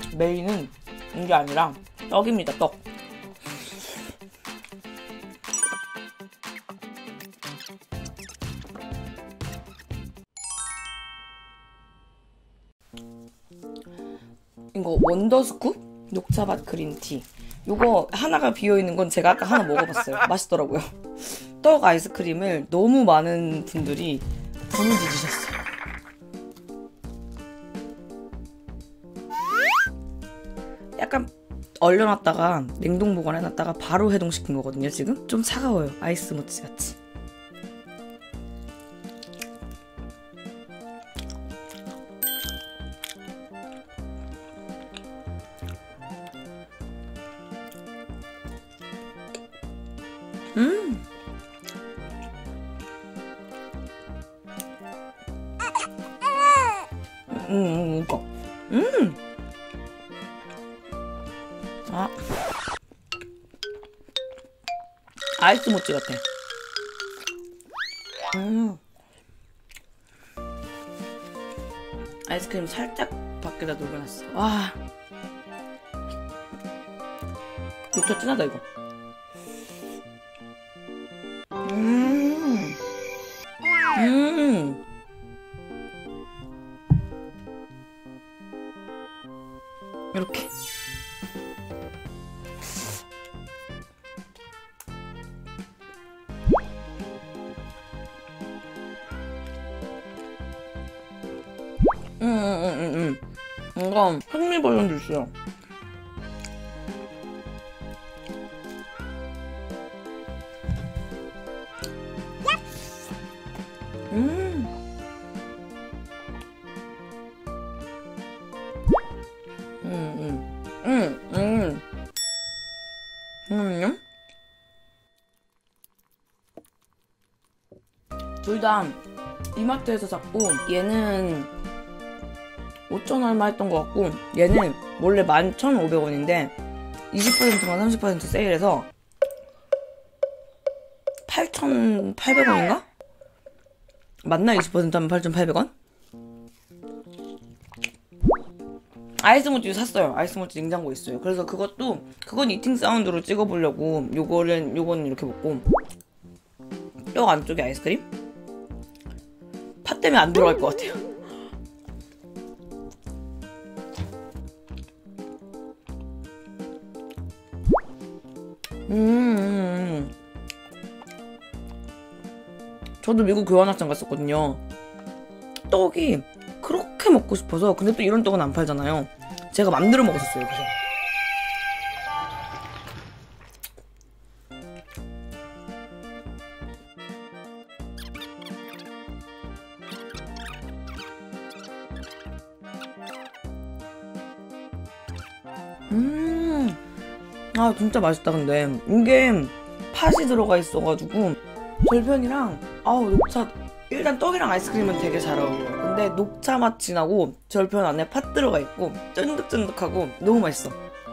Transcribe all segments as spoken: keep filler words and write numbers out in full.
메인은 이게 아니라 떡입니다. 떡. 이거 원더스쿱 녹차밭 그린티. 요거 하나가 비어있는 건 제가 아까 하나 먹어봤어요. 맛있더라고요. 떡 아이스크림을 너무 많은 분들이 부르짖으셨어요. 약간 얼려놨다가 냉동 보관해놨다가 바로 해동시킨 거거든요. 지금 좀 차가워요. 아이스 모찌 같이. 음. 음, 음, 이거. 음. 아. 아이스 모찌 같아. 음. 아이스크림 살짝 밖에다 녹여놨어. 와. 녹차 진하다, 이거. 음. 음. 이렇게. 음, 음, 음, 음. 이거 현미 버전도 있어요. 음. 음, 음. 음, 음. 음. 둘 다 이마트에서 샀고, 얘는 오천 얼마 했던 것 같고, 얘는 원래 만 천오백 원인데 이십 퍼센트만 삼십 퍼센트 세일해서 팔천팔백 원인가? 맞나? 이십 퍼센트 하면 팔천팔백 원? 아이스모찌 샀어요. 아이스모찌 냉장고에 있어요. 그래서 그것도, 그건 이팅 사운드로 찍어보려고 요거는, 요거는 이렇게 먹고, 떡 안쪽에 아이스크림? 팥 때문에 안 들어갈 것 같아요. 음. 저도 미국 교환학생 갔었거든요. 떡이 그렇게 먹고 싶어서. 근데 또 이런 떡은 안 팔잖아요. 제가 만들어 먹었었어요. 그래서. 음. 아, 진짜 맛있다. 근데 이게 팥이 들어가 있어가지고 절편이랑, 아우, 녹차, 일단 떡이랑 아이스크림은 되게 잘 어울려요. 근데 녹차 맛이 나고 절편 안에 팥 들어가 있고 쫀득쫀득하고 너무 맛있어.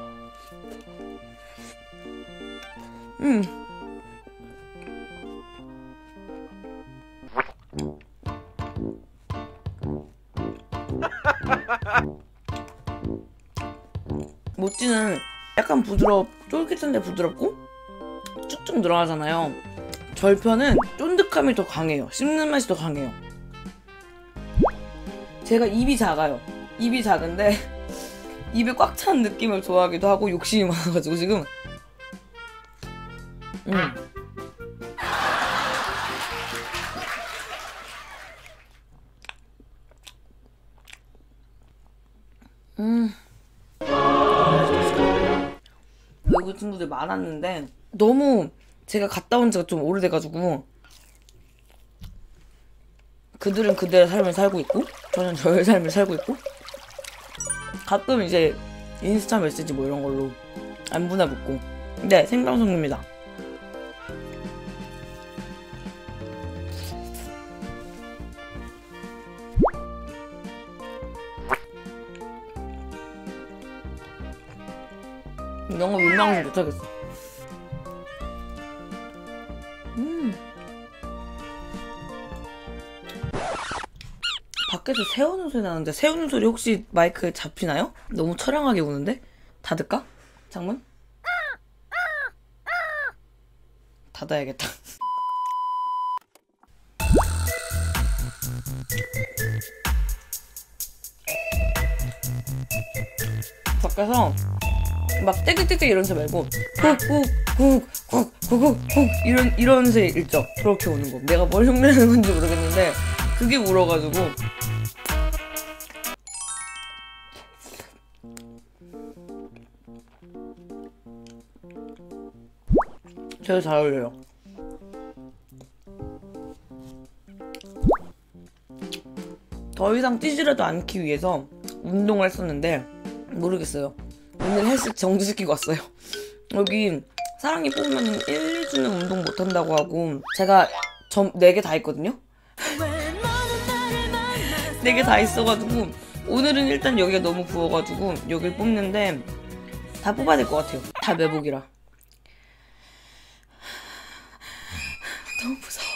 음. 모찌는 약간 부드럽, 쫄깃한데 부드럽고 쭉쭉 들어가잖아요. 절편은 쫀득함이 더 강해요. 씹는 맛이 더 강해요. 제가 입이 작아요. 입이 작은데 입에 꽉 찬 느낌을 좋아하기도 하고 욕심이 많아가지고 지금. 음. 음. 외국 친구들 많았는데 너무 제가 갔다 온 지가 좀 오래돼가지고 그들은 그들의 삶을 살고 있고 저는 저의 삶을 살고 있고 가끔 이제 인스타 메시지 뭐 이런 걸로 안부나 묻고. 네, 생방송입니다. 이런 거 민망해서 못하겠어. 음. 밖에서 새 우는 소리 나는데 새 우는 소리 혹시 마이크에 잡히나요? 너무 처량하게 우는데? 닫을까? 창문? 닫아야겠다. 밖에서 막 떼기떼기 이런 소리 말고 꾹꾹꾹꾹꾹꾹꾹 이런 이런 소리 있죠? 그렇게 우는 거. 내가 뭘 흉내내는 건지 모르겠는데 그게 울어가지고 되게 잘 어울려요. 더 이상 찌질하지 않기 위해서 운동을 했었는데 모르겠어요. 오늘 헬스 정지시키고 왔어요. 여기 사랑이 뽑으면 일, 이 주는 운동 못한다고 하고 제가 점 네 개 다 했거든요? 네 개 다 있어가지고 오늘은 일단 여기가 너무 부어가지고 여길 뽑는데 다 뽑아야 될 것 같아요. 다 매복이라. 너무 무서워.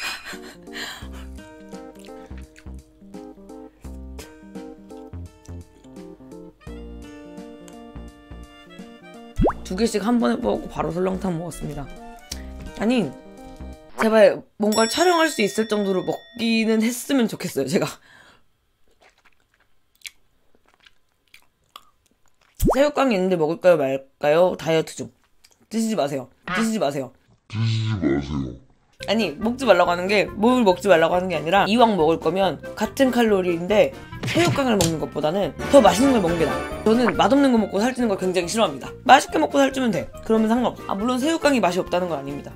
두 개씩 한 번에 뽑고 바로 설렁탕 먹었습니다. 아니 제발 뭔가를 촬영할 수 있을 정도로 먹기는 했으면 좋겠어요. 제가 새우깡이 있는데 먹을까요 말까요? 다이어트 중. 드시지 마세요. 드시지 마세요. 드시지 마세요. 아니 먹지 말라고 하는 게 뭘 먹지 말라고 하는 게 아니라 이왕 먹을 거면 같은 칼로리인데 새우깡을 먹는 것보다는 더 맛있는 걸 먹는 게 나아요. 저는 맛없는 거 먹고 살찌는 걸 굉장히 싫어합니다. 맛있게 먹고 살찌면 돼. 그러면 상관없어. 아 물론 새우깡이 맛이 없다는 건 아닙니다.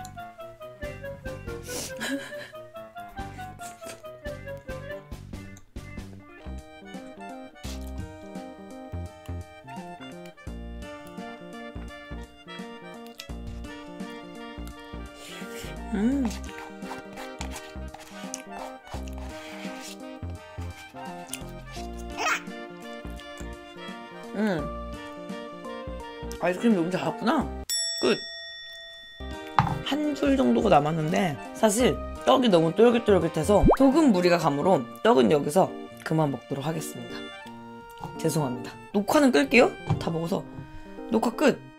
음. 음. 아이스크림 너무 작았구나. 끝. 한 줄 정도가 남았는데 사실 떡이 너무 쫄깃쫄깃해서 소금 무리가 감으로 떡은 여기서 그만 먹도록 하겠습니다. 죄송합니다. 녹화는 끌게요. 다 먹어서 녹화 끝.